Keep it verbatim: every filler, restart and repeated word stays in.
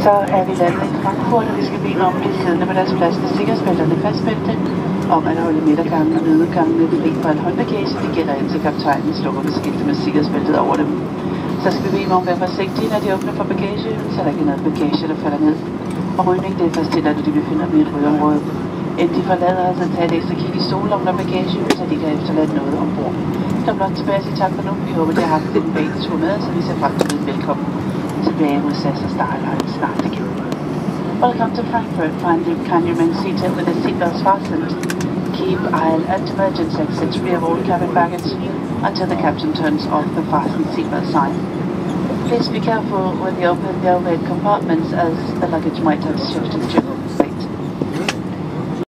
Så er vi landet i Frankfurt, og vi skal bede om de siddende på deres plads med sikkerhedsbælterne fastspændte, om at holde midtergangen og nødgangen fri fra en håndbagage. Det gælder indtil kaptajnen slukker ved skiltet med sikkerhedsbæltet over dem. Så skal vi bede om at være forsigtige, når de åbner for bagage, så der ikke er noget bagage, der falder ned. Og rygning, det er først til, at de befinder dem i et rygeområde. Inden de forlader os, så tager et ekstra kig i stolommen og bagage, så de kan efterlade noget ombord. Så blot tilbage til tak for nu. Vi håber, de har haft den bag tur med, så vi ser frem til en velkommen tilbage hos S A S og Starline snart igen. Welcome to Frankfurt. Finally, can you remain seated with the seatbelts fastened? Keep aisle and emergency exits free of all cabin baggage until the captain turns off the fasten seatbelt sign. Please be careful when you open the overhead compartments, as the luggage might have shifted during